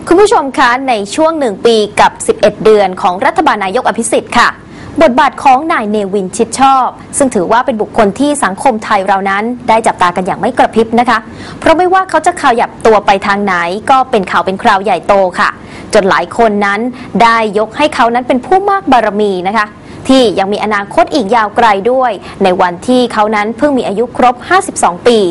คุณผู้ชมคะในช่วง1 ปีกับ11 เดือนของรัฐบาลนายกอภิสิทธิ์ค่ะบทบาทของนายเนวินชิดชอบซึ่งถือว่าเป็นบุคคลที่สังคมไทยเรานั้นได้จับตากันอย่างไม่กระพริบนะคะเพราะไม่ว่าเขาจะขยับตัวไปทางไหนก็เป็นข่าวเป็นคราวใหญ่โตค่ะจนหลายคนนั้นได้ยกให้เขานั้นเป็นผู้มากบารมีนะคะที่ยังมีอนาคตอีกยาวไกลด้วยในวันที่เขานั้นเพิ่งมีอายุครบ52 ปี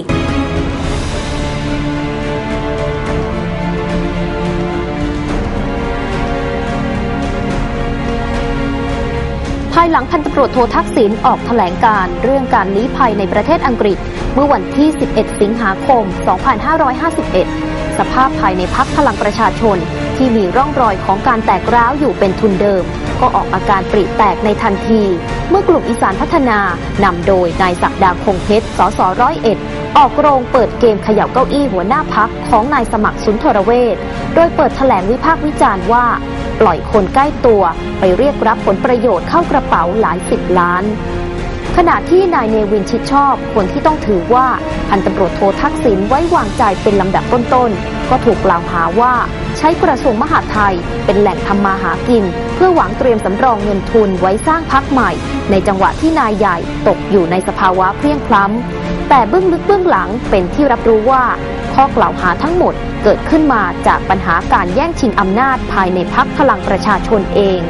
ภายหลังพันตำรวจโททักษิณออกแถลงการเรื่องการลี้ภัยในประเทศอังกฤษเมื่อวันที่11 สิงหาคม 2551 สภาพภายในพรรคพลังประชาชนที่มีร่องรอยของการแตกร้าวอยู่เป็นทุนเดิมก็ออกอาการปริแตกในทันทีเมื่อกลุ่มอีสานพัฒนานำโดยนายศักดาคงเพชร สส101 ออกโรงเปิดเกมเขย่าเก้าอี้หัวหน้าพรรคของนายสมัครสุนทรเวชโดยเปิดแถลงวิพากษ์วิจารณ์ว่าปล่อยคนใกล้ตัวไปเรียกรับผลประโยชน์เข้ากระเป๋าหลาย10 ล้านขณะที่นายเนวินชิดชอบคนที่ต้องถือว่าพันตำรวจโททักษิณไว้วางใจเป็นลำดับต้นๆก็ถูกกล่าวหาว่าใช้กระทรวงมหาดไทยเป็นแหล่งทำมาหากินเพื่อหวังเตรียมสำรองเงินทุนไว้สร้างพรรคใหม่ในจังหวะที่นายใหญ่ตกอยู่ในสภาวะเพลียงพล้ำแต่เบื้องลึกเบื้องหลังเป็นที่รับรู้ว่าข้อกล่าวหาทั้งหมดเกิดขึ้นมาจากปัญหาการแย่งชิงอำนาจภายในพรรคพลังประชาชนเอง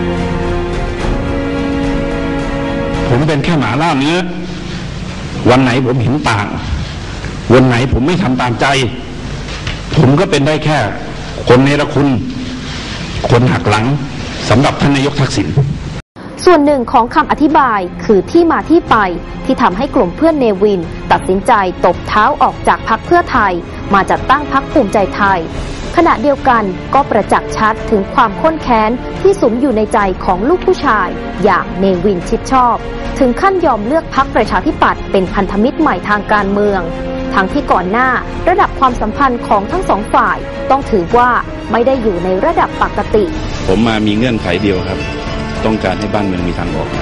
ผมเป็นแค่หมาล่าเนื้อวันไหนผมเห็นต่างวันไหนผมไม่ทำตามใจผมก็เป็นได้แค่คนเนรคุณคนหักหลังสำหรับท่านนายกทักษิณส่วนหนึ่งของคำอธิบายคือที่มาที่ไปที่ทำให้กลุ่มเพื่อนเนวินตัดสินใจตบเท้าออกจากพรรคเพื่อไทยมาจัดตั้งพรรคภูมิใจไทยขณะเดียวกันก็ประจักษ์ชัดถึงความข้นแค้นที่สุมอยู่ในใจของลูกผู้ชายอย่างเนวินชิดชอบถึงขั้นยอมเลือกพรรคประชาธิปัตย์เป็นพันธมิตรใหม่ทางการเมืองทั้งที่ก่อนหน้าระดับความสัมพันธ์ของทั้งสองฝ่ายต้องถือว่าไม่ได้อยู่ในระดับปกติผมมามีเงื่อนไขเดียวครับต้องการให้บ้านเมืองมีทางออก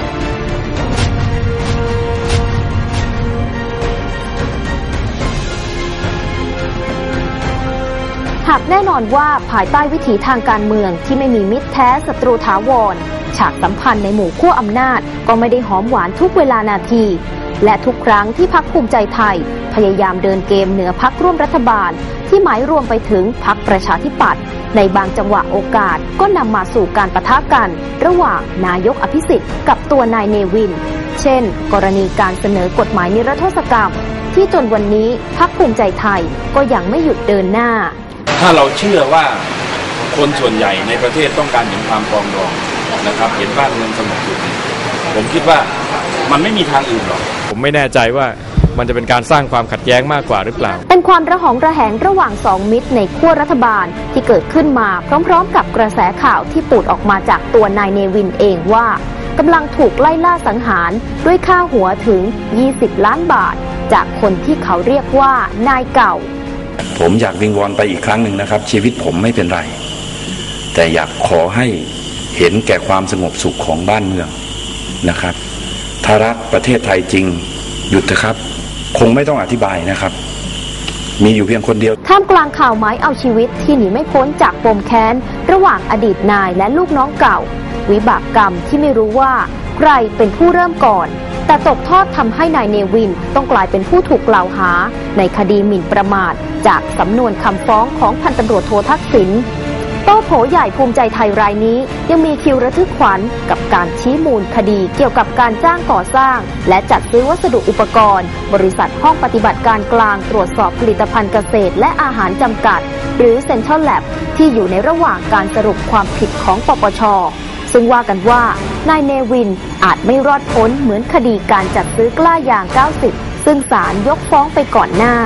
หากแน่นอนว่าภายใต้วิถีทางการเมืองที่ไม่มีมิตรแท้ศัตรูถาวรฉากสัมพันธ์ในหมู่ขั้วอำนาจก็ไม่ได้หอมหวานทุกเวลานาทีและทุกครั้งที่พรรคภูมิใจไทยพยายามเดินเกมเหนือพรรคร่วมรัฐบาลที่หมายรวมไปถึงพรรคประชาธิปัตย์ในบางจังหวะโอกาสก็นำมาสู่การปะทะกันระหว่างนายกอภิสิทธิ์กับตัวนายเนวินเช่นกรณีการเสนอกฎหมายนิรโทษกรรมที่จนวันนี้พรรคภูมิใจไทยก็ยังไม่หยุดเดินหน้าถ้าเราเชื่อว่าคนส่วนใหญ่ในประเทศต้องการเห็นความปรองดองนะครับเห็นบ้านเมืองสงบสุขผมคิดว่ามันไม่มีทางอื่นหรอกผมไม่แน่ใจว่ามันจะเป็นการสร้างความขัดแย้งมากกว่าหรือเปล่าเป็นความระหองระแหงระหว่าง2 มิตรในขั้วรัฐบาลที่เกิดขึ้นมาพร้อมๆกับกระแสข่าวที่ปูดออกมาจากตัวนายเนวินเองว่ากำลังถูกไล่ล่าสังหารด้วยค่าหัวถึง20 ล้านบาทจากคนที่เขาเรียกว่านายเก่าผมอยากวิงวอนไปอีกครั้งหนึ่งนะครับชีวิตผมไม่เป็นไรแต่อยากขอให้เห็นแก่ความสงบสุขของบ้านเมืองนะครับถ้ารักประเทศไทยจริงหยุดเถอะครับคงไม่ต้องอธิบายนะครับมีอยู่เพียงคนเดียวท่ามกลางข่าวหมายเอาชีวิตที่หนีไม่พ้นจากปมแค้นระหว่างอดีตนายและลูกน้องเก่าวิบากกรรมที่ไม่รู้ว่าใครเป็นผู้เริ่มก่อนแต่ตกทอดทำให้นายเนวินต้องกลายเป็นผู้ถูกกล่าวหาในคดีหมิ่นประมาทจากสำนวนคำฟ้องของพันตำรวจโททักษิณโต้โผใหญ่ภูมิใจไทยรายนี้ยังมีคิวระทึกขวัญกับการชี้มูลคดีเกี่ยวกับการจ้างก่อสร้างและจัดซื้อวัสดุอุปกรณ์บริษัทห้องปฏิบัติการกลางตรวจสอบผลิตภัณฑ์เกษตรและอาหารจำกัดหรือ Central Lab ที่อยู่ในระหว่างการสรุปความผิดของปปช.ซึ่งว่ากันว่านายเนวินอาจไม่รอดพ้นเหมือนคดีการจัดซื้อกล้ายาง90ซึ่งศาลยกฟ้องไปก่อนหน้า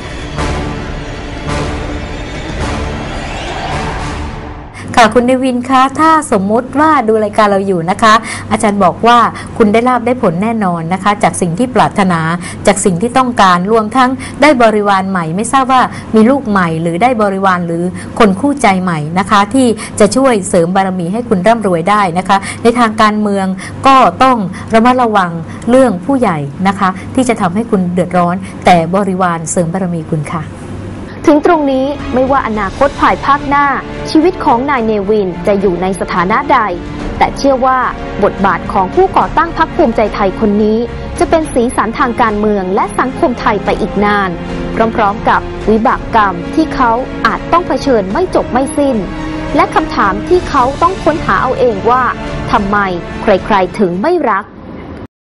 ค่ะคุณเนวินคะถ้าสมมุติว่าดูรายการเราอยู่นะคะอาจารย์บอกว่าคุณได้ลาภได้ผลแน่นอนนะคะจากสิ่งที่ปรารถนาจากสิ่งที่ต้องการรวมทั้งได้บริวารใหม่ไม่ทราบว่ามีลูกใหม่หรือได้บริวารหรือคนคู่ใจใหม่นะคะที่จะช่วยเสริมบารมีให้คุณร่ำรวยได้นะคะในทางการเมืองก็ต้องระมัดระวังเรื่องผู้ใหญ่นะคะที่จะทำให้คุณเดือดร้อนแต่บริวารเสริมบารมีคุณค่ะถึงตรงนี้ไม่ว่าอนาคตภายภาคหน้าชีวิตของนายเนวินจะอยู่ในสถานะใดแต่เชื่อว่าบทบาทของผู้ก่อตั้งพรรคภูมิใจไทยคนนี้จะเป็นสีสันทางการเมืองและสังคมไทยไปอีกนานพร้อมๆกับวิบากกรรมที่เขาอาจต้องเผชิญไม่จบไม่สิ้นและคำถามที่เขาต้องค้นหาเอาเองว่าทำไมใครๆถึงไม่รัก